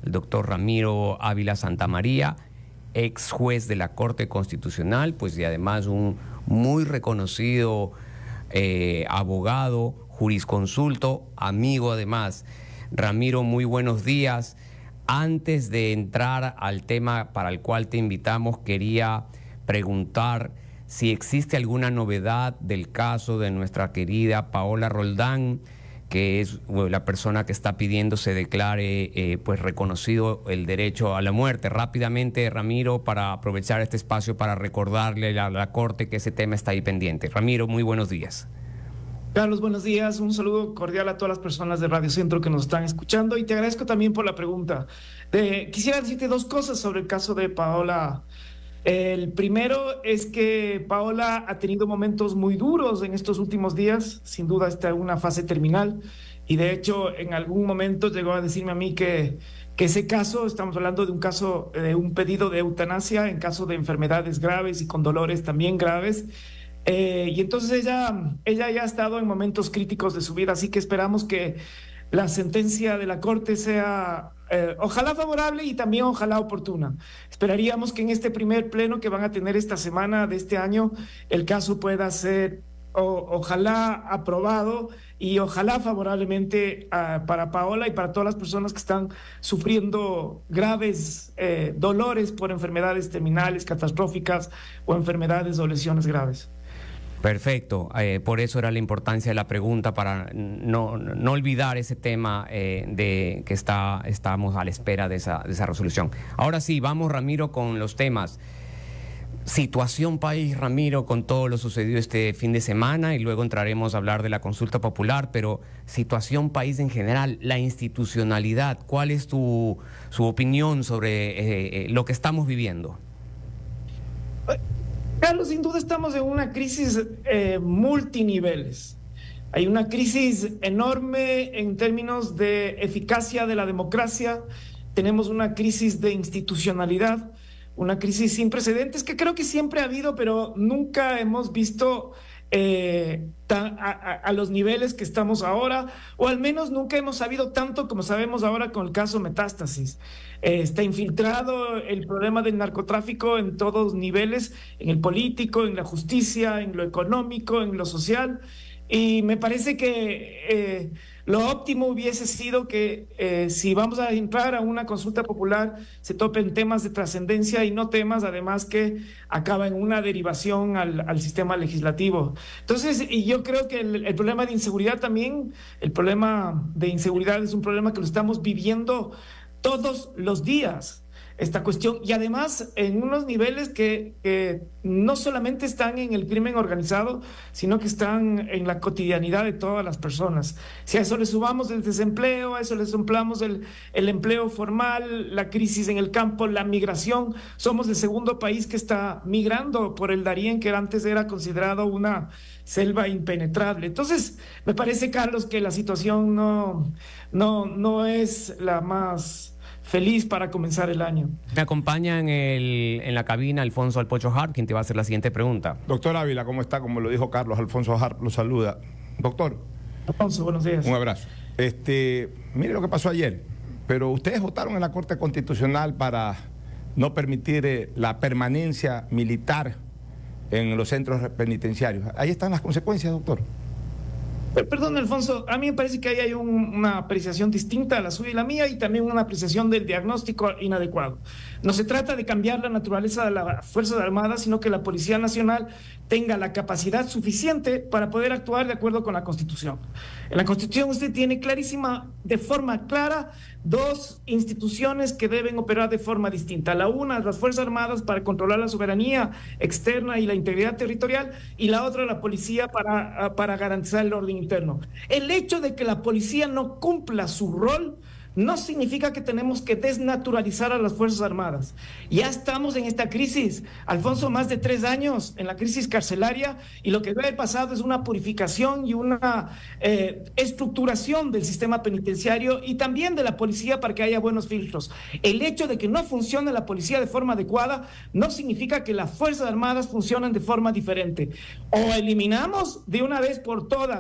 el doctor Ramiro Ávila Santamaría, ex juez de la Corte Constitucional, pues y además un muy reconocido abogado, jurisconsulto, amigo además. Ramiro, muy buenos días. Antes de entrar al tema para el cual te invitamos, quería preguntar si existe alguna novedad del caso de nuestra querida Paola Roldán, que es la persona que está pidiendo se declare pues reconocido el derecho a la muerte. Rápidamente, Ramiro, para aprovechar este espacio para recordarle a la Corte que ese tema está ahí pendiente. Ramiro, muy buenos días. Carlos, buenos días. Un saludo cordial a todas las personas de Radio Centro que nos están escuchando y te agradezco también por la pregunta. Quisiera decirte dos cosas sobre el caso de Paola. El primero es que Paola ha tenido momentos muy duros en estos últimos días, sin duda está en una fase terminal y de hecho en algún momento llegó a decirme a mí que ese caso, estamos hablando de un caso de un pedido de eutanasia en caso de enfermedades graves y con dolores también graves. Y entonces ella ya ha estado en momentos críticos de su vida, así que esperamos que la sentencia de la Corte sea ojalá favorable y también ojalá oportuna. Esperaríamos que en este primer pleno que van a tener esta semana de este año, el caso pueda ser ojalá aprobado y ojalá favorablemente para Paola y para todas las personas que están sufriendo graves dolores por enfermedades terminales, catastróficas o enfermedades o lesiones graves. Perfecto, por eso era la importancia de la pregunta, para no olvidar ese tema de que estamos a la espera de esa resolución. Ahora sí, vamos, Ramiro, con los temas. Situación país, Ramiro, con todo lo sucedido este fin de semana y luego entraremos a hablar de la consulta popular, pero situación país en general, la institucionalidad, ¿cuál es su opinión sobre lo que estamos viviendo? Carlos, sin duda estamos en una crisis multiniveles. Hay una crisis enorme en términos de eficacia de la democracia, tenemos una crisis de institucionalidad, una crisis sin precedentes que creo que siempre ha habido, pero nunca hemos visto a los niveles que estamos ahora, o al menos nunca hemos sabido tanto como sabemos ahora con el caso Metástasis. Está infiltrado el problema del narcotráfico en todos niveles, en el político, en la justicia, en lo económico, en lo social, y me parece que lo óptimo hubiese sido que si vamos a entrar a una consulta popular se topen temas de trascendencia y no temas además que acaban en una derivación al sistema legislativo. Entonces, y yo creo que el problema de inseguridad también, el problema de inseguridad es un problema que lo estamos viviendo todos los días. Esta cuestión, y además en unos niveles que no solamente están en el crimen organizado, sino que están en la cotidianidad de todas las personas. Si a eso le sumamos el desempleo, a eso le sumamos el empleo formal, la crisis en el campo, la migración, somos el segundo país que está migrando por el Darién, que antes era considerado una selva impenetrable. Entonces, me parece, Carlos, que la situación no es la más feliz para comenzar el año. Me acompaña en la cabina Alfonso Alpocho Harp, quien te va a hacer la siguiente pregunta. Doctor Ávila, ¿cómo está? Como lo dijo Carlos, Alfonso Harp lo saluda. Doctor. Alfonso, buenos días. Un abrazo. Mire lo que pasó ayer, pero ustedes votaron en la Corte Constitucional para no permitir la permanencia militar en los centros penitenciarios. Ahí están las consecuencias, doctor. Perdón, Alfonso, a mí me parece que ahí hay una apreciación distinta a la suya y la mía y también una apreciación del diagnóstico inadecuado. No se trata de cambiar la naturaleza de las Fuerzas Armadas, sino que la Policía Nacional tenga la capacidad suficiente para poder actuar de acuerdo con la Constitución. En la Constitución usted tiene clarísima, de forma clara, dos instituciones que deben operar de forma distinta. La una, las Fuerzas Armadas para controlar la soberanía externa y la integridad territorial, y la otra, la policía para garantizar el orden interno. El hecho de que la policía no cumpla su rol no significa que tenemos que desnaturalizar a las Fuerzas Armadas. Ya estamos en esta crisis, Alfonso, más de 3 años en la crisis carcelaria, y lo que debe haber pasado es una purificación y una estructuración del sistema penitenciario y también de la policía para que haya buenos filtros. El hecho de que no funcione la policía de forma adecuada no significa que las Fuerzas Armadas funcionen de forma diferente. O eliminamos de una vez por todas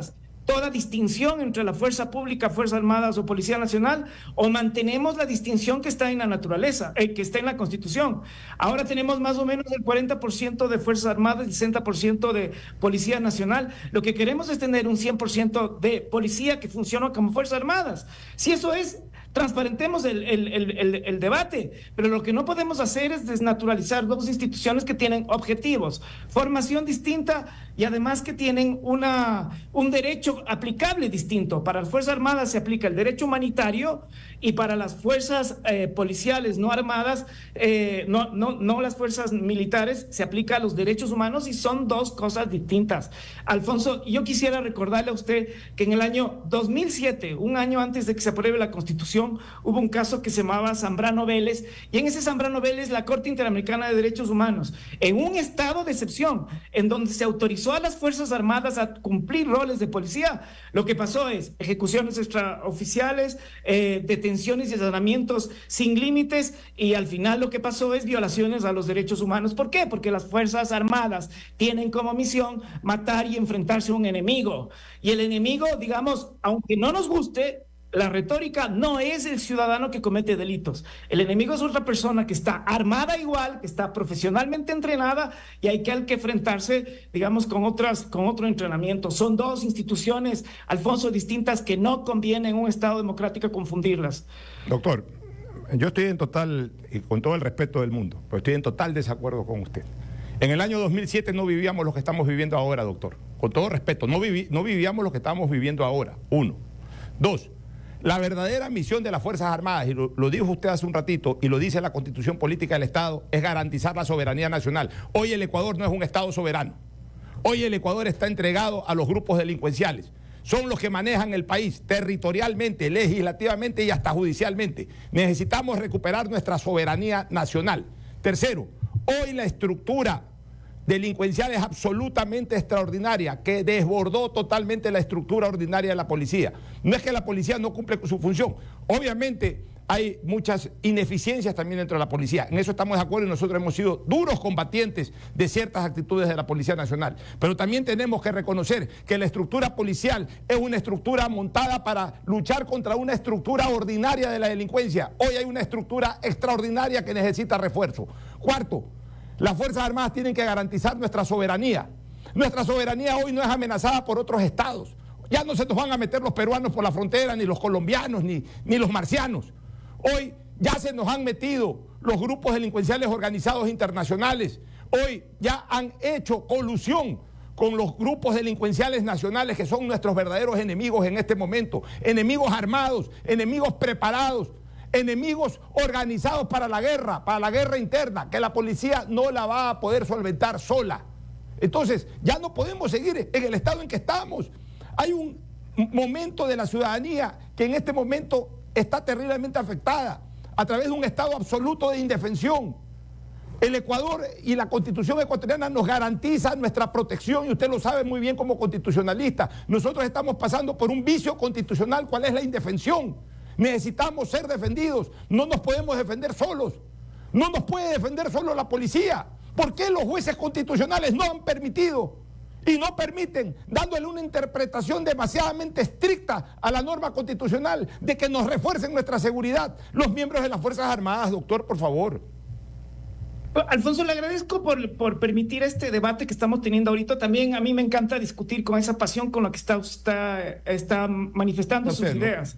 toda distinción entre la fuerza pública, Fuerzas Armadas o Policía Nacional, o mantenemos la distinción que está en la naturaleza, que está en la Constitución. Ahora tenemos más o menos el 40% de Fuerzas Armadas y el 60% de Policía Nacional. Lo que queremos es tener un 100% de policía que funciona como Fuerzas Armadas. Si eso es, transparentemos el debate, pero lo que no podemos hacer es desnaturalizar dos instituciones que tienen objetivos, formación distinta y además que tienen un derecho aplicable distinto. Para las Fuerzas Armadas se aplica el derecho humanitario y para las fuerzas policiales no armadas, no las fuerzas militares, se aplica a los derechos humanos y son dos cosas distintas. Alfonso, yo quisiera recordarle a usted que en el año 2007, un año antes de que se apruebe la Constitución, hubo un caso que se llamaba Zambrano Vélez, y en ese Zambrano Vélez la Corte Interamericana de Derechos Humanos, en un estado de excepción, en donde se autorizó a las Fuerzas Armadas a cumplir roles de policía, lo que pasó es ejecuciones extraoficiales, detenciones y allanamientos sin límites, y al final lo que pasó es violaciones a los derechos humanos. ¿Por qué? Porque las Fuerzas Armadas tienen como misión matar y enfrentarse a un enemigo, y el enemigo, digamos, aunque no nos guste, la retórica no es el ciudadano que comete delitos. El enemigo es otra persona que está armada igual, que está profesionalmente entrenada y hay que enfrentarse, digamos, con otro entrenamiento. Son dos instituciones, Alfonso, distintas que no conviene en un Estado democrático confundirlas. Doctor, yo estoy en total, y con todo el respeto del mundo, pero estoy en total desacuerdo con usted. En el año 2007 no vivíamos lo que estamos viviendo ahora, doctor. Con todo respeto, no vivíamos lo que estamos viviendo ahora. 1. 2. La verdadera misión de las Fuerzas Armadas, y lo dijo usted hace un ratito, y lo dice la Constitución Política del Estado, es garantizar la soberanía nacional. Hoy el Ecuador no es un Estado soberano. Hoy el Ecuador está entregado a los grupos delincuenciales. Son los que manejan el país territorialmente, legislativamente y hasta judicialmente. Necesitamos recuperar nuestra soberanía nacional. Tercero, hoy la estructura delincuencial es absolutamente extraordinaria, que desbordó totalmente la estructura ordinaria de la policía. No es que la policía no cumple su función, obviamente hay muchas ineficiencias también dentro de la policía, en eso estamos de acuerdo y nosotros hemos sido duros combatientes de ciertas actitudes de la Policía Nacional, pero también tenemos que reconocer que la estructura policial es una estructura montada para luchar contra una estructura ordinaria de la delincuencia. Hoy hay una estructura extraordinaria que necesita refuerzo. Cuarto, las Fuerzas Armadas tienen que garantizar nuestra soberanía. Nuestra soberanía hoy no es amenazada por otros estados. Ya no se nos van a meter los peruanos por la frontera, ni los colombianos, ni los marcianos. Hoy ya se nos han metido los grupos delincuenciales organizados internacionales. Hoy ya han hecho colusión con los grupos delincuenciales nacionales que son nuestros verdaderos enemigos en este momento. Enemigos armados, enemigos preparados, enemigos organizados para la guerra interna, que la policía no la va a poder solventar sola. Entonces, ya no podemos seguir en el estado en que estamos. Hay un momento de la ciudadanía que en este momento está terriblemente afectada a través de un estado absoluto de indefensión. El Ecuador y la Constitución ecuatoriana nos garantiza nuestra protección y usted lo sabe muy bien como constitucionalista. Nosotros estamos pasando por un vicio constitucional, ¿cuál es la indefensión? Necesitamos ser defendidos, no nos podemos defender solos, no nos puede defender solo la policía. ¿Por qué los jueces constitucionales no han permitido y no permiten, dándole una interpretación demasiadamente estricta a la norma constitucional de que nos refuercen nuestra seguridad los miembros de las Fuerzas Armadas? Doctor, por favor. Alfonso, le agradezco por permitir este debate que estamos teniendo ahorita. También a mí me encanta discutir con esa pasión con la que está manifestando sus ideas.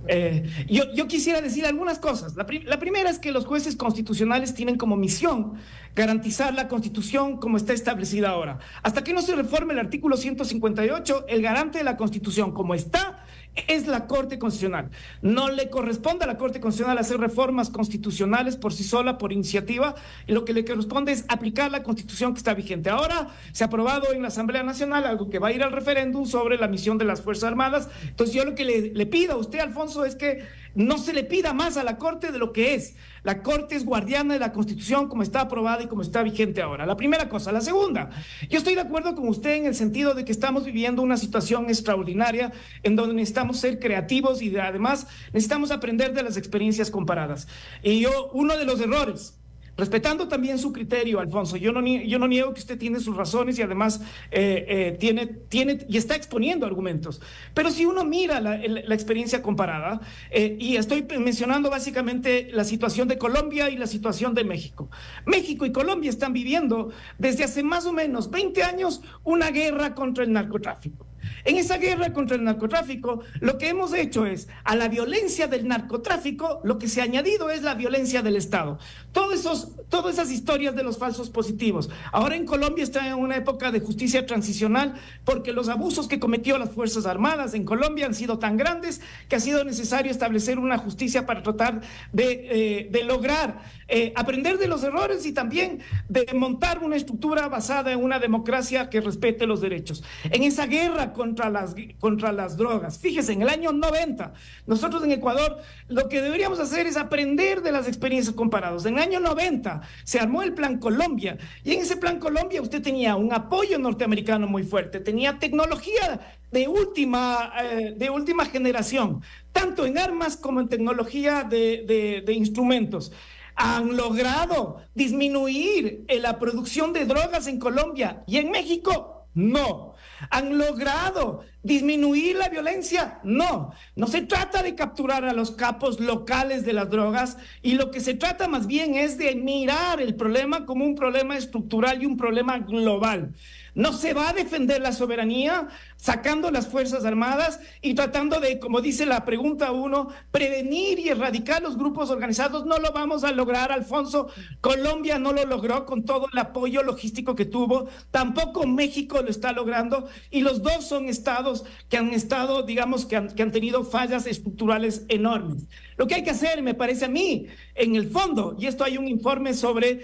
Yo quisiera decir algunas cosas. La primera es que los jueces constitucionales tienen como misión garantizar la Constitución como está establecida ahora. Hasta que no se reforme el artículo 158, el garante de la Constitución como está es la Corte Constitucional. No le corresponde a la Corte Constitucional hacer reformas constitucionales por sí sola, por iniciativa, y lo que le corresponde es aplicar la Constitución que está vigente. Ahora se ha aprobado en la Asamblea Nacional algo que va a ir al referéndum sobre la misión de las Fuerzas Armadas. Entonces yo lo que le pido a usted, Alfonso, es que no se le pida más a la Corte de lo que es. La Corte es guardiana de la Constitución como está aprobada y como está vigente ahora. La primera cosa. La segunda, yo estoy de acuerdo con usted en el sentido de que estamos viviendo una situación extraordinaria en donde necesitamos ser creativos y además necesitamos aprender de las experiencias comparadas. Y uno de los errores respetando también su criterio, Alfonso. Yo no niego que usted tiene sus razones y además tiene y está exponiendo argumentos. Pero si uno mira la experiencia comparada, y estoy mencionando básicamente la situación de Colombia y la situación de México. México y Colombia están viviendo desde hace más o menos 20 años una guerra contra el narcotráfico. En esa guerra contra el narcotráfico, lo que hemos hecho es, a la violencia del narcotráfico, lo que se ha añadido es la violencia del Estado. Todas esas historias de los falsos positivos. Ahora en Colombia está en una época de justicia transicional porque los abusos que cometió las Fuerzas Armadas en Colombia han sido tan grandes que ha sido necesario establecer una justicia para tratar de lograr aprender de los errores y también de montar una estructura basada en una democracia que respete los derechos. En esa guerra contra las drogas, fíjese, en el año 90, nosotros en Ecuador lo que deberíamos hacer es aprender de las experiencias comparadas. En el año 90 se armó el Plan Colombia y en ese Plan Colombia usted tenía un apoyo norteamericano muy fuerte, tenía tecnología de última generación, tanto en armas como en tecnología de instrumentos. Han logrado disminuir la producción de drogas en Colombia y en México no. ¿Han logrado disminuir la violencia? No. No se trata de capturar a los capos locales de las drogas y lo que se trata más bien es de mirar el problema como un problema estructural y un problema global. No se va a defender la soberanía sacando las Fuerzas Armadas y tratando de, como dice la pregunta 1, prevenir y erradicar los grupos organizados. No lo vamos a lograr, Alfonso. Colombia no lo logró con todo el apoyo logístico que tuvo. Tampoco México lo está logrando. Y los dos son estados que han estado, digamos, que han tenido fallas estructurales enormes. Lo que hay que hacer, me parece a mí, en el fondo, y esto hay un informe sobre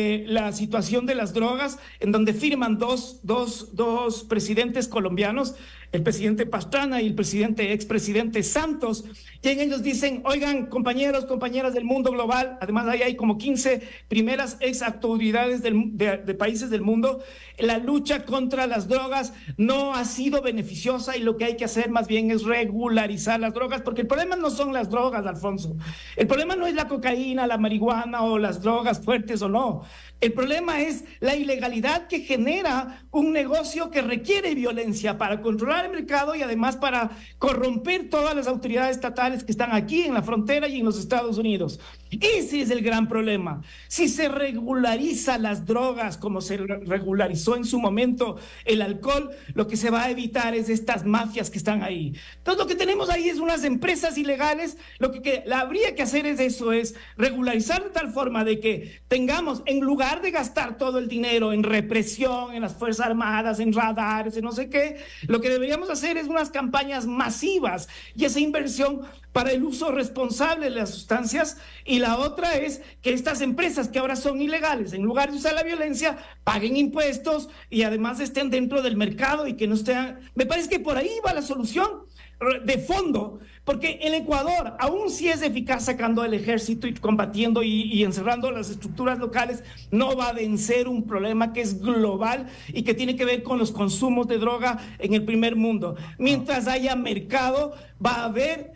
la situación de las drogas, en donde firman dos presidentes colombianos, el presidente Pastrana y el expresidente Santos, y en ellos dicen, oigan, compañeros, compañeras del mundo global, además ahí hay como 15 primeras ex autoridades de países del mundo, la lucha contra las drogas no ha sido beneficiosa y lo que hay que hacer más bien es regularizar las drogas, porque el problema no son las drogas, Alfonso, el problema no es la cocaína, la marihuana o las drogas fuertes o no. El problema es la ilegalidad que genera un negocio que requiere violencia para controlar el mercado y además para corromper todas las autoridades estatales que están aquí en la frontera y en los Estados Unidos. Ese es el gran problema. Si se regulariza las drogas como se regularizó en su momento el alcohol, lo que se va a evitar es estas mafias que están ahí. Entonces lo que tenemos ahí es unas empresas ilegales. Lo que habría que hacer es eso, es regularizar de tal forma de que tengamos, en lugar de gastar todo el dinero en represión, en las Fuerzas Armadas, en radares, en no sé qué, lo que deberíamos hacer es unas campañas masivas y esa inversión para el uso responsable de las sustancias, y la otra es que estas empresas que ahora son ilegales, en lugar de usar la violencia, paguen impuestos y además estén dentro del mercado y que no estén... Me parece que por ahí va la solución de fondo, porque el Ecuador, aún si es eficaz sacando el ejército y combatiendo y encerrando las estructuras locales, no va a vencer un problema que es global y que tiene que ver con los consumos de droga en el primer mundo. Mientras haya mercado, va a haber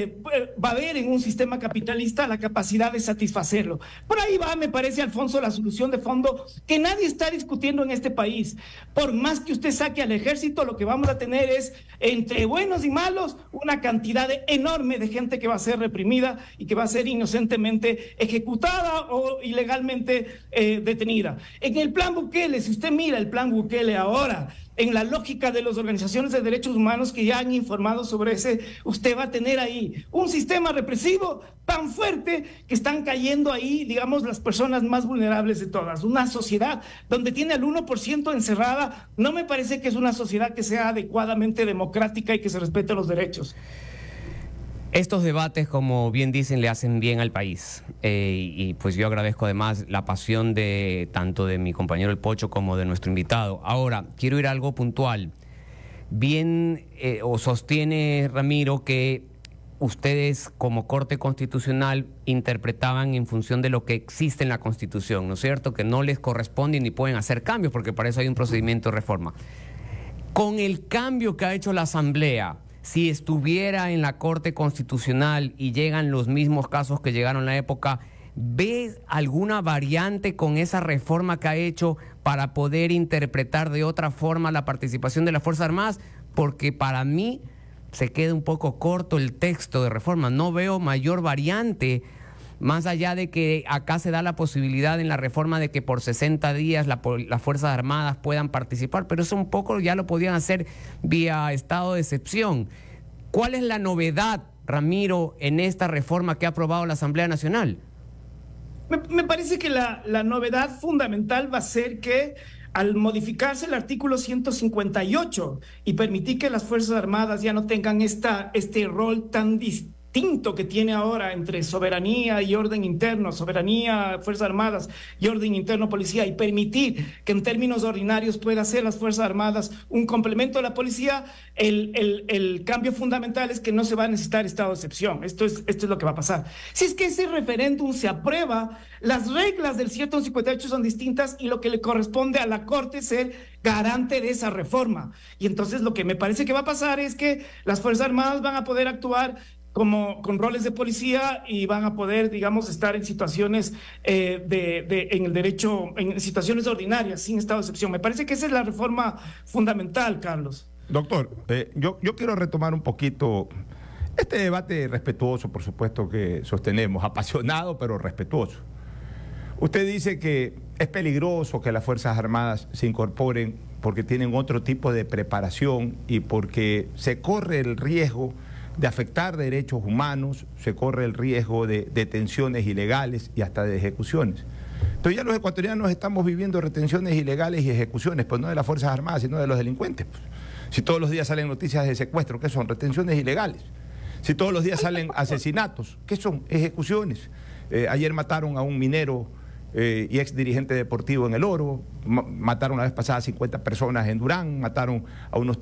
en un sistema capitalista la capacidad de satisfacerlo. Por ahí va, me parece, Alfonso, la solución de fondo que nadie está discutiendo en este país. Por más que usted saque al ejército, lo que vamos a tener es, entre buenos y malos, una cantidad enorme de gente que va a ser reprimida y que va a ser inocentemente ejecutada o ilegalmente detenida. En el plan Bukele, si usted mira el plan Bukele ahora, en la lógica de las organizaciones de derechos humanos que ya han informado sobre ese, usted va a tener ahí un sistema represivo tan fuerte que están cayendo ahí, digamos, las personas más vulnerables de todas. Una sociedad donde tiene al 1% encerrada, no me parece que es una sociedad que sea adecuadamente democrática y que se respete los derechos. Estos debates, como bien dicen, le hacen bien al país. Y pues yo agradezco además la pasión de tanto de mi compañero El Pocho como de nuestro invitado. Ahora, quiero ir a algo puntual. Bien, o sostiene Ramiro que ustedes como Corte Constitucional interpretaban en función de lo que existe en la Constitución, ¿no es cierto? Que no les corresponde ni pueden hacer cambios porque para eso hay un procedimiento de reforma. Con el cambio que ha hecho la Asamblea, si estuviera en la Corte Constitucional y llegan los mismos casos que llegaron en la época, ¿Ve alguna variante con esa reforma que ha hecho para poder interpretar de otra forma la participación de las Fuerzas Armadas? Porque para mí se queda un poco corto el texto de reforma. No veo mayor variante, más allá de que acá se da la posibilidad en la reforma de que por 60 días las Fuerzas Armadas puedan participar, pero eso un poco ya lo podían hacer vía estado de excepción. ¿Cuál es la novedad, Ramiro, en esta reforma que ha aprobado la Asamblea Nacional? Me parece que la novedad fundamental va a ser que al modificarse el artículo 158 y permitir que las Fuerzas Armadas ya no tengan este rol tan distinto que tiene ahora entre soberanía y orden interno, soberanía, Fuerzas Armadas y orden interno, policía, y permitir que en términos ordinarios pueda ser las Fuerzas Armadas un complemento de la policía, el cambio fundamental es que no se va a necesitar estado de excepción. Esto es lo que va a pasar. Si es que ese referéndum se aprueba, las reglas del 158 son distintas y lo que le corresponde a la Corte es ser garante de esa reforma. Y entonces lo que me parece que va a pasar es que las Fuerzas Armadas van a poder actuar con roles de policía y van a poder, digamos, estar en situaciones en el derecho, en situaciones ordinarias, sin estado de excepción. Me parece que esa es la reforma fundamental, Carlos. Doctor, yo quiero retomar un poquito este debate respetuoso, por supuesto, que sostenemos, apasionado, pero respetuoso. Usted dice que es peligroso que las Fuerzas Armadas se incorporen porque tienen otro tipo de preparación y porque se corre el riesgo de afectar derechos humanos, se corre el riesgo de detenciones ilegales y hasta de ejecuciones. Entonces ya los ecuatorianos estamos viviendo retenciones ilegales y ejecuciones, pues no de las Fuerzas Armadas, sino de los delincuentes. Pues. Si todos los días salen noticias de secuestro, ¿qué son? Retenciones ilegales. Si todos los días salen asesinatos, ¿qué son? Ejecuciones. Ayer mataron a un minero y ex dirigente deportivo en El Oro, mataron la vez pasada 50 personas en Durán, mataron a unos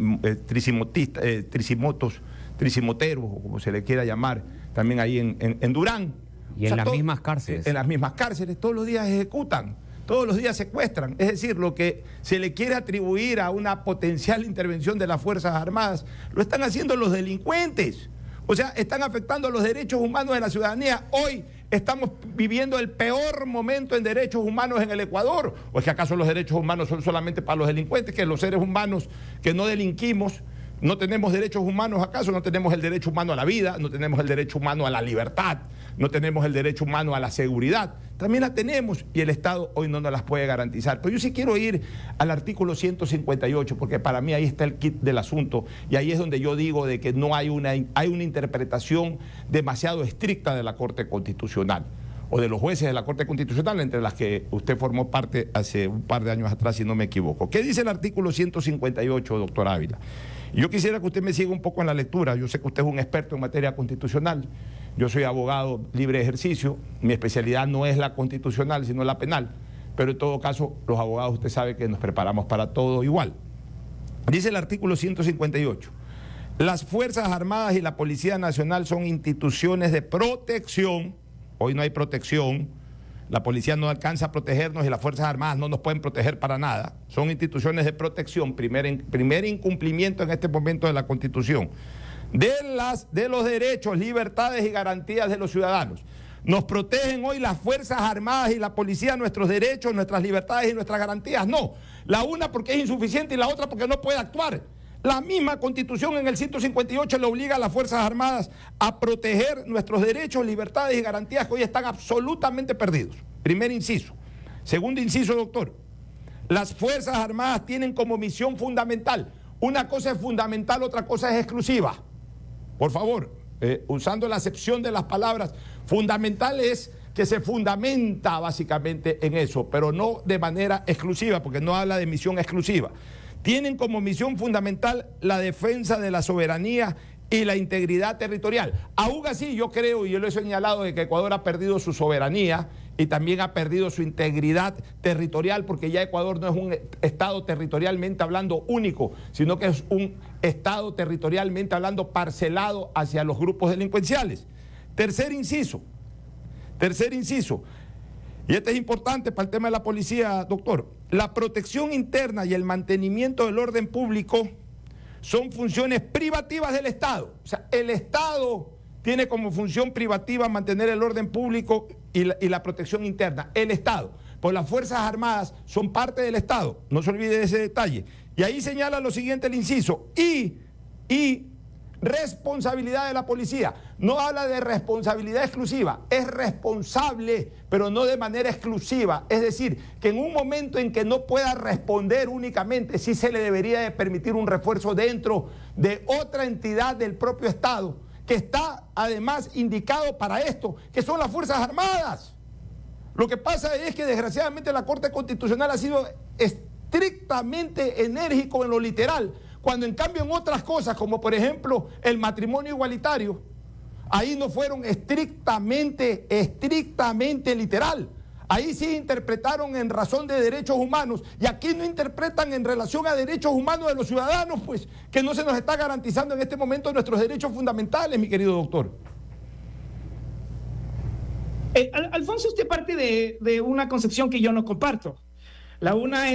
trisimoteros, o como se le quiera llamar, también ahí en Durán. Y en las mismas cárceles. En las mismas cárceles, todos los días ejecutan, todos los días secuestran. Es decir, lo que se le quiere atribuir a una potencial intervención de las Fuerzas Armadas, lo están haciendo los delincuentes. O sea, están afectando los derechos humanos de la ciudadanía. Hoy estamos viviendo el peor momento en derechos humanos en el Ecuador. ¿O es que acaso los derechos humanos son solamente para los delincuentes, que los seres humanos que no delinquimos no tenemos derechos humanos? ¿Acaso no tenemos el derecho humano a la vida? ¿No tenemos el derecho humano a la libertad? ¿No tenemos el derecho humano a la seguridad? También la tenemos y el Estado hoy no nos las puede garantizar. Pero yo sí quiero ir al artículo 158 porque para mí ahí está el kit del asunto y ahí es donde yo digo de que no hay una interpretación demasiado estricta de la Corte Constitucional o de los jueces de la Corte Constitucional, entre las que usted formó parte hace un par de años atrás, si no me equivoco. ¿Qué dice el artículo 158, doctor Ávila? Yo quisiera que usted me siga un poco en la lectura. Yo sé que usted es un experto en materia constitucional. Yo soy abogado libre de ejercicio. Mi especialidad no es la constitucional, sino la penal. Pero en todo caso, los abogados, usted sabe que nos preparamos para todo igual. Dice el artículo 158. Las Fuerzas Armadas y la Policía Nacional son instituciones de protección. Hoy no hay protección. La policía no alcanza a protegernos y las Fuerzas Armadas no nos pueden proteger para nada. Son instituciones de protección, primer incumplimiento en este momento de la Constitución. De los derechos, libertades y garantías de los ciudadanos. ¿Nos protegen hoy las Fuerzas Armadas y la policía nuestros derechos, nuestras libertades y nuestras garantías? No. La una porque es insuficiente y la otra porque no puede actuar. La misma Constitución en el 158 le obliga a las Fuerzas Armadas a proteger nuestros derechos, libertades y garantías que hoy están absolutamente perdidos. Primer inciso. Segundo inciso, doctor. Las Fuerzas Armadas tienen como misión fundamental. Una cosa es fundamental, otra cosa es exclusiva. Por favor, usando la acepción de las palabras, fundamental es que se fundamenta básicamente en eso, pero no de manera exclusiva, porque no habla de misión exclusiva. Tienen como misión fundamental la defensa de la soberanía y la integridad territorial. Aún así, yo creo, y yo lo he señalado, de que Ecuador ha perdido su soberanía y también ha perdido su integridad territorial, porque ya Ecuador no es un Estado territorialmente hablando único, sino que es un Estado territorialmente hablando parcelado hacia los grupos delincuenciales. Tercer inciso, y este es importante para el tema de la policía, doctor. La protección interna y el mantenimiento del orden público son funciones privativas del Estado. O sea, el Estado tiene como función privativa mantener el orden público y la protección interna, el Estado. Pues las Fuerzas Armadas son parte del Estado, no se olvide de ese detalle. Y ahí señala lo siguiente el inciso, y responsabilidad de la policía. No habla de responsabilidad exclusiva, es responsable, pero no de manera exclusiva. Es decir, que en un momento en que no pueda responder únicamente, sí se le debería de permitir un refuerzo dentro de otra entidad del propio Estado, que está además indicado para esto, que son las Fuerzas Armadas. Lo que pasa es que desgraciadamente la Corte Constitucional ha sido estrictamente enérgico en lo literal, cuando en cambio en otras cosas, como por ejemplo el matrimonio igualitario, ahí no fueron estrictamente literal. Ahí sí interpretaron en razón de derechos humanos, y aquí no interpretan en relación a derechos humanos de los ciudadanos, pues que no se nos está garantizando en este momento nuestros derechos fundamentales, mi querido doctor. Alfonso, usted parte de una concepción que yo no comparto. La una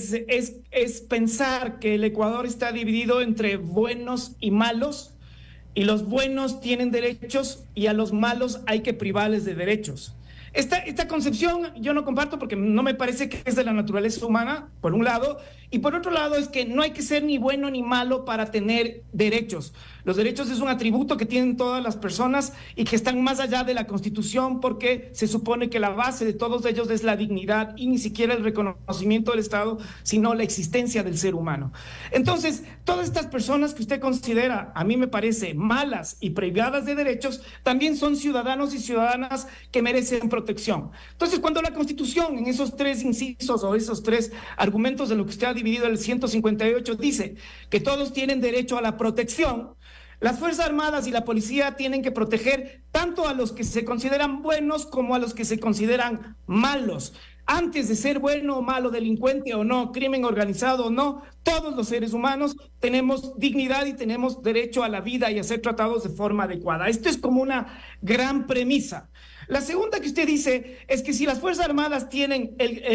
es pensar que el Ecuador está dividido entre buenos y malos, y los buenos tienen derechos y a los malos hay que privarles de derechos. Esta concepción yo no comparto porque no me parece que es de la naturaleza humana, por un lado, y por otro lado es que no hay que ser ni bueno ni malo para tener derechos. Los derechos es un atributo que tienen todas las personas y que están más allá de la Constitución, porque se supone que la base de todos ellos es la dignidad y ni siquiera el reconocimiento del Estado, sino la existencia del ser humano. Entonces, todas estas personas que usted considera, a mí me parece, malas y privadas de derechos, también son ciudadanos y ciudadanas que merecen protección. Entonces, cuando la Constitución, en esos tres incisos o esos tres argumentos de lo que usted ha dividido el 158, dice que todos tienen derecho a la protección, las Fuerzas Armadas y la policía tienen que proteger tanto a los que se consideran buenos como a los que se consideran malos. Antes de ser bueno o malo, delincuente o no, crimen organizado o no, todos los seres humanos tenemos dignidad y tenemos derecho a la vida y a ser tratados de forma adecuada. Esto es como una gran premisa. La segunda que usted dice es que si las Fuerzas Armadas tienen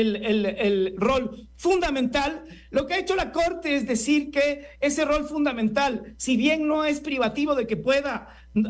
el rol fundamental, lo que ha hecho la Corte es decir que ese rol fundamental, si bien no es privativo de que pueda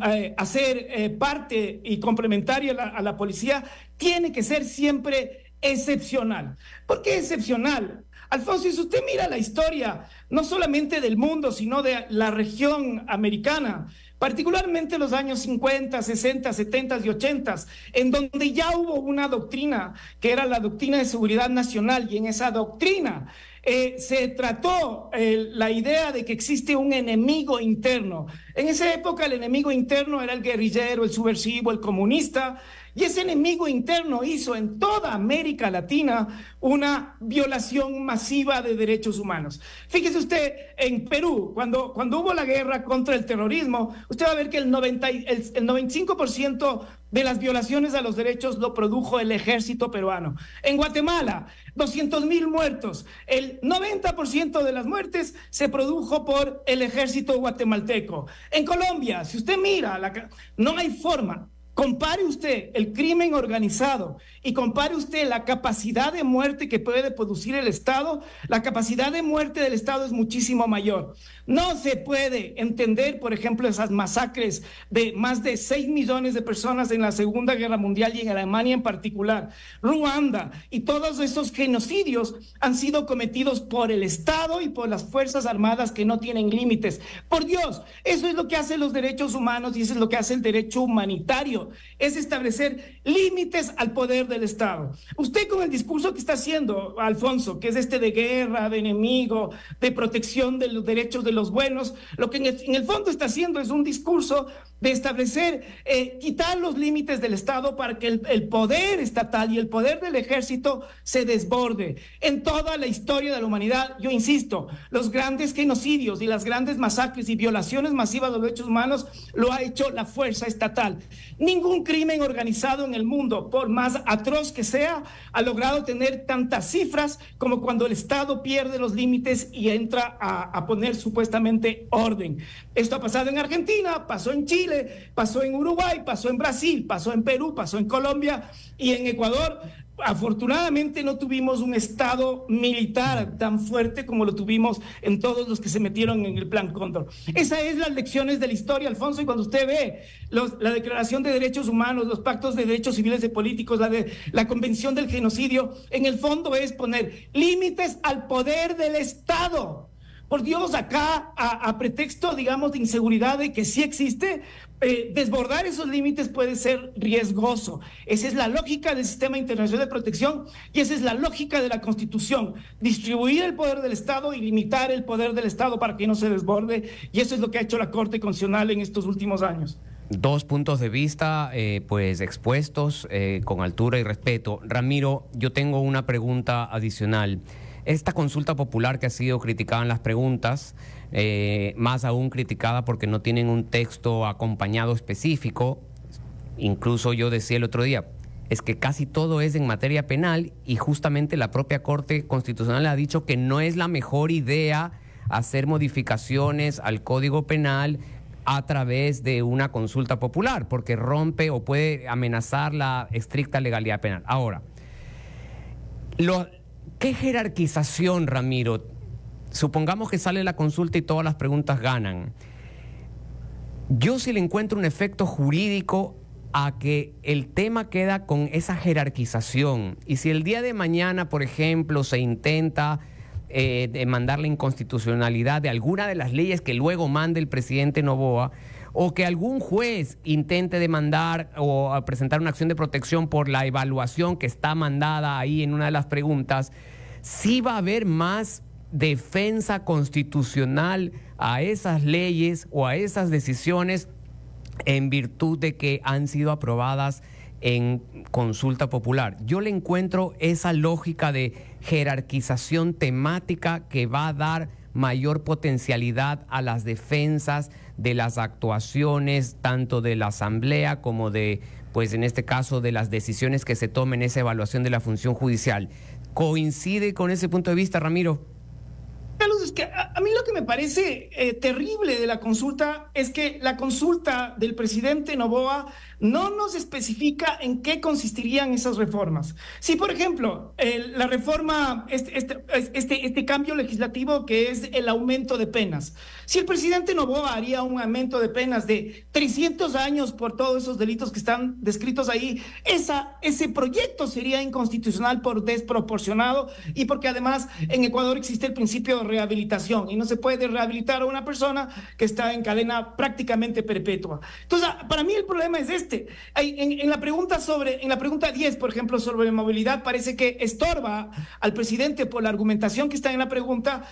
hacer parte y complementario a la policía, tiene que ser siempre excepcional. ¿Por qué excepcional? Alfonso, si usted mira la historia, no solamente del mundo, sino de la región americana, particularmente los años 50, 60, 70 y 80, en donde ya hubo una doctrina que era la doctrina de seguridad nacional, y en esa doctrina se trató la idea de que existe un enemigo interno. En esa época el enemigo interno era el guerrillero, el subversivo, el comunista, y ese enemigo interno hizo en toda América Latina una violación masiva de derechos humanos. Fíjese usted, en Perú, cuando hubo la guerra contra el terrorismo, usted va a ver que el 95% de las violaciones a los derechos lo produjo el ejército peruano. En Guatemala, 200,000 muertos. El 90% de las muertes se produjo por el ejército guatemalteco. En Colombia, si usted mira, no hay forma. Compare usted el crimen organizado y compare usted la capacidad de muerte que puede producir el Estado. La capacidad de muerte del Estado es muchísimo mayor. No se puede entender, por ejemplo, esas masacres de más de 6 millones de personas en la Segunda Guerra Mundial y en Alemania en particular. Ruanda y todos esos genocidios han sido cometidos por el Estado y por las Fuerzas Armadas que no tienen límites. Por Dios, eso es lo que hacen los derechos humanos y eso es lo que hace el derecho humanitario. Es establecer límites al poder del Estado. Usted con el discurso que está haciendo, Alfonso, que es de guerra, de enemigo, de protección de los derechos de los buenos, lo que en el fondo está haciendo es un discurso de establecer, quitar los límites del Estado para que el poder estatal y el poder del ejército se desborde. En toda la historia de la humanidad, yo insisto, los grandes genocidios y las grandes masacres y violaciones masivas de los derechos humanos lo ha hecho la fuerza estatal. Ningún crimen organizado en el mundo, por más atroz que sea, ha logrado tener tantas cifras como cuando el Estado pierde los límites y entra a poner supuestamente orden. Esto ha pasado en Argentina, pasó en Chile, Chile, pasó en Uruguay, pasó en Brasil, pasó en Perú, pasó en Colombia y en Ecuador. Afortunadamente no tuvimos un Estado militar tan fuerte como lo tuvimos en todos los que se metieron en el Plan Cóndor. Esas son las lecciones de la historia, Alfonso, y cuando usted ve la Declaración de Derechos Humanos, los pactos de derechos civiles y políticos, la Convención del Genocidio, en el fondo es poner límites al poder del Estado. Por Dios, acá, a pretexto, digamos, de inseguridad de que sí existe, desbordar esos límites puede ser riesgoso. Esa es la lógica del sistema internacional de protección y esa es la lógica de la Constitución. Distribuir el poder del Estado y limitar el poder del Estado para que no se desborde, y eso es lo que ha hecho la Corte Constitucional en estos últimos años. Dos puntos de vista pues expuestos con altura y respeto. Ramiro, yo tengo una pregunta adicional. Esta consulta popular que ha sido criticada en las preguntas, más aún criticada porque no tienen un texto acompañado específico, incluso yo decía el otro día, es que casi todo es en materia penal y justamente la propia Corte Constitucional ha dicho que no es la mejor idea hacer modificaciones al Código Penal a través de una consulta popular, porque rompe o puede amenazar la estricta legalidad penal. Ahora, ¿qué jerarquización, Ramiro? Supongamos que sale la consulta y todas las preguntas ganan. Yo sí le encuentro un efecto jurídico a que el tema queda con esa jerarquización. Y si el día de mañana, por ejemplo, se intenta demandar la inconstitucionalidad de alguna de las leyes que luego mande el presidente Noboa, o que algún juez intente demandar o presentar una acción de protección por la evaluación que está mandada ahí en una de las preguntas, sí va a haber más defensa constitucional a esas leyes o a esas decisiones en virtud de que han sido aprobadas en consulta popular. Yo le encuentro esa lógica de jerarquización temática que va a dar mayor potencialidad a las defensas de las actuaciones tanto de la Asamblea como de, pues en este caso, de las decisiones que se tomen en esa evaluación de la función judicial. ¿Coincide con ese punto de vista, Ramiro? Carlos, es que a mí lo que me parece terrible de la consulta es que la consulta del presidente Noboa no nos especifica en qué consistirían esas reformas. Si, por ejemplo, la reforma, este cambio legislativo que es el aumento de penas, si el presidente Noboa haría un aumento de penas de 300 años por todos esos delitos que están descritos ahí, ese proyecto sería inconstitucional por desproporcionado y porque además en Ecuador existe el principio de rehabilitación y no se puede rehabilitar a una persona que está en cadena prácticamente perpetua. Entonces, para mí el problema es este. En la pregunta 10, por ejemplo, sobre movilidad, parece que estorba al presidente por la argumentación que está en la pregunta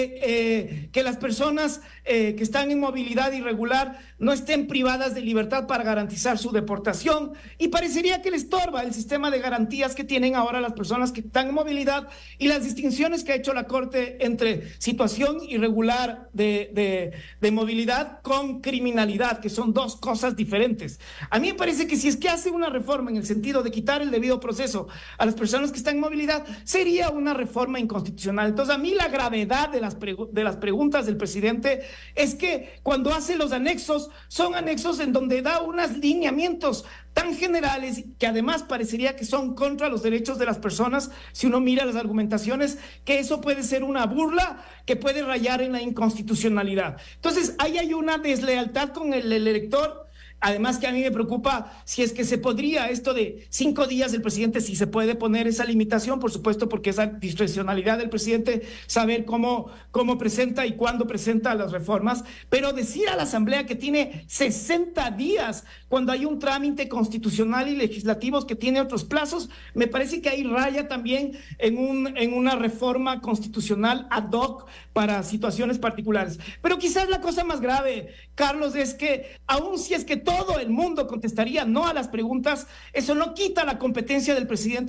que las personas que están en movilidad irregular no estén privadas de libertad para garantizar su deportación, y parecería que le estorba el sistema de garantías que tienen ahora las personas que están en movilidad y las distinciones que ha hecho la Corte entre situación irregular de movilidad con criminalidad, que son dos cosas diferentes. A mí me parece que si es que hace una reforma en el sentido de quitar el debido proceso a las personas que están en movilidad, sería una reforma inconstitucional. Entonces, a mí la gravedad de las preguntas del presidente es que cuando hace los anexos, son anexos en donde da unos lineamientos tan generales que además parecería que son contra los derechos de las personas, si uno mira las argumentaciones, que eso puede ser una burla que puede rayar en la inconstitucionalidad. Entonces, ahí hay una deslealtad con el elector. Además que a mí me preocupa si es que se podría esto de 5 días del presidente, si se puede poner esa limitación, por supuesto, porque esa discrecionalidad del presidente, saber cómo presenta y cuándo presenta las reformas, pero decir a la Asamblea que tiene 60 días cuando hay un trámite constitucional y legislativo que tiene otros plazos, me parece que ahí raya también en una reforma constitucional ad hoc para situaciones particulares. Pero quizás la cosa más grave, Carlos, es que aun si es que todo el mundo contestaría no a las preguntas, eso no quita la competencia del presidente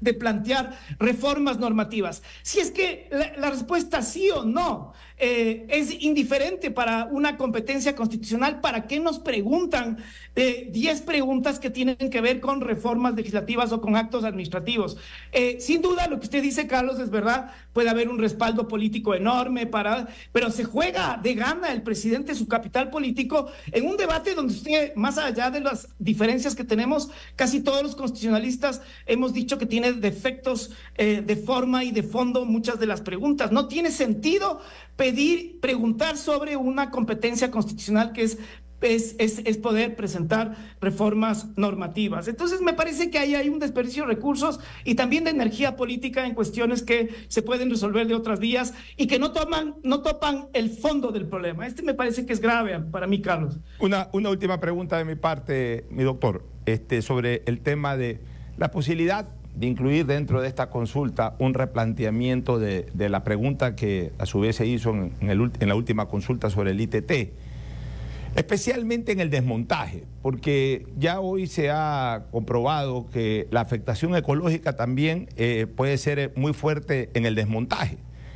de plantear reformas normativas. Si es que la respuesta sí o no es indiferente para una competencia constitucional, ¿para qué nos preguntan 10 preguntas que tienen que ver con reformas legislativas o con actos administrativos? Sin duda, lo que usted dice, Carlos, es verdad, puede haber un respaldo político enorme, pero se juega de gana el presidente su capital político en un debate donde usted, más allá de las diferencias que tenemos, casi todos los constitucionalistas hemos dicho que tiene defectos de forma y de fondo muchas de las preguntas. No tiene sentido preguntar sobre una competencia constitucional que es poder presentar reformas normativas. Entonces me parece que ahí hay un desperdicio de recursos y también de energía política en cuestiones que se pueden resolver de otras vías y que no topan el fondo del problema. Me parece que es grave para mí, Carlos. Una última pregunta de mi parte, mi doctor, sobre el tema de la posibilidad de incluir dentro de esta consulta un replanteamiento de la pregunta que a su vez se hizo en la última consulta sobre el ITT, especialmente en el desmontaje, porque ya hoy se ha comprobado que la afectación ecológica también puede ser muy fuerte en el desmontaje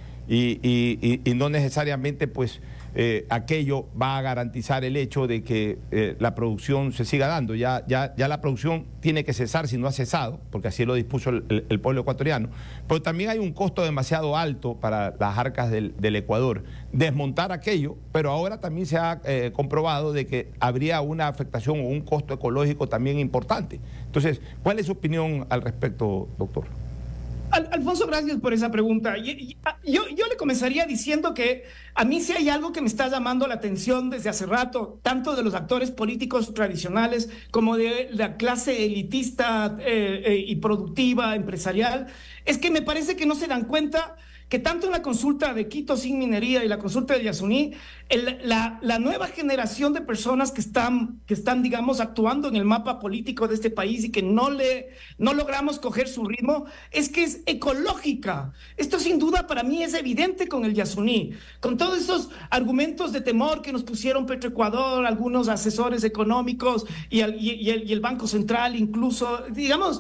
y no necesariamente pues aquello va a garantizar el hecho de que la producción se siga dando. Ya la producción tiene que cesar si no ha cesado, porque así lo dispuso el pueblo ecuatoriano, pero también hay un costo demasiado alto para las arcas del Ecuador desmontar aquello, pero ahora también se ha comprobado de que habría una afectación o un costo ecológico también importante. Entonces, ¿cuál es su opinión al respecto, doctor? Alfonso, gracias por esa pregunta. Yo le comenzaría diciendo que a mí sí hay algo que me está llamando la atención desde hace rato, tanto de los actores políticos tradicionales como de la clase elitista y productiva, empresarial, es que me parece que no se dan cuenta que tanto en la consulta de Quito sin minería y la consulta de Yasuní, la nueva generación de personas que están, digamos, actuando en el mapa político de este país y que no logramos coger su ritmo, es que es ecológica. Esto sin duda para mí es evidente con el Yasuní, con todos esos argumentos de temor que nos pusieron Petroecuador, algunos asesores económicos y el Banco Central incluso, digamos,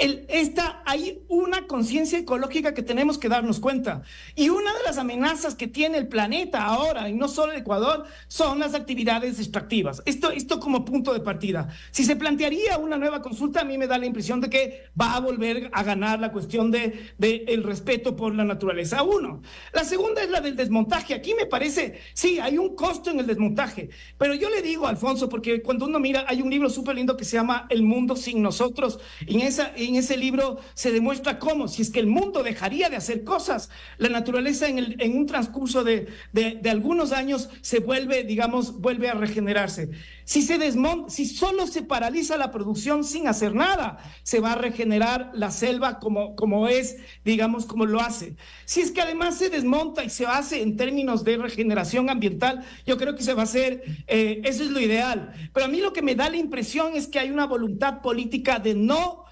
hay una conciencia ecológica que tenemos que darnos cuenta. Y una de las amenazas que tiene el planeta ahora, y no solo el Ecuador, son las actividades extractivas. Esto como punto de partida. Si se plantearía una nueva consulta, a mí me da la impresión de que va a volver a ganar la cuestión del respeto por la naturaleza. Uno. La segunda es la del desmontaje. Aquí me parece, sí, hay un costo en el desmontaje, pero yo le digo, Alfonso, porque cuando uno mira, hay un libro súper lindo que se llama El mundo sin nosotros, y en ese libro se demuestra cómo, si es que el mundo dejaría de hacer cosas, la naturaleza en un transcurso de algunos años se vuelve, digamos, vuelve a regenerarse. Si solo se paraliza la producción sin hacer nada, se va a regenerar la selva como es, digamos, como lo hace. Si es que además se desmonta y se hace en términos de regeneración ambiental, yo creo que se va a hacer, eso es lo ideal. Pero a mí lo que me da la impresión es que hay una voluntad política de no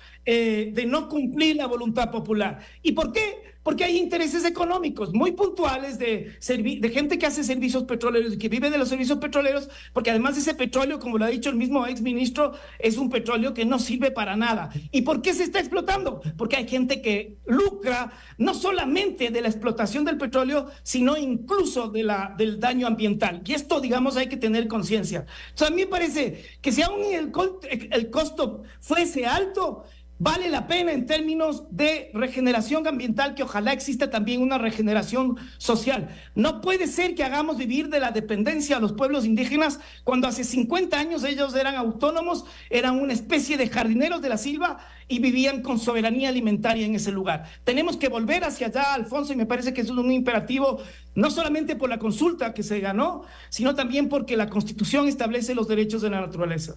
cumplir la voluntad popular. ¿Y por qué? Porque hay intereses económicos muy puntuales de gente que hace servicios petroleros y que vive de los servicios petroleros, porque además ese petróleo, como lo ha dicho el mismo exministro, es un petróleo que no sirve para nada. ¿Y por qué se está explotando? Porque hay gente que lucra no solamente de la explotación del petróleo, sino incluso del daño ambiental. Y esto, digamos, hay que tener conciencia. Entonces, a mí me parece que si aún el costo fuese alto, vale la pena en términos de regeneración ambiental, que ojalá exista también una regeneración social. No puede ser que hagamos vivir de la dependencia a los pueblos indígenas cuando hace 50 años ellos eran autónomos, eran una especie de jardineros de la selva y vivían con soberanía alimentaria en ese lugar. Tenemos que volver hacia allá, Alfonso, y me parece que eso es un imperativo, no solamente por la consulta que se ganó, sino también porque la Constitución establece los derechos de la naturaleza.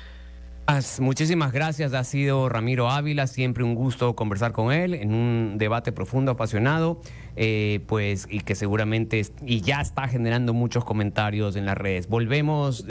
Muchísimas gracias, ha sido Ramiro Ávila, siempre un gusto conversar con él en un debate profundo, apasionado, pues y que seguramente y ya está generando muchos comentarios en las redes. Volvemos.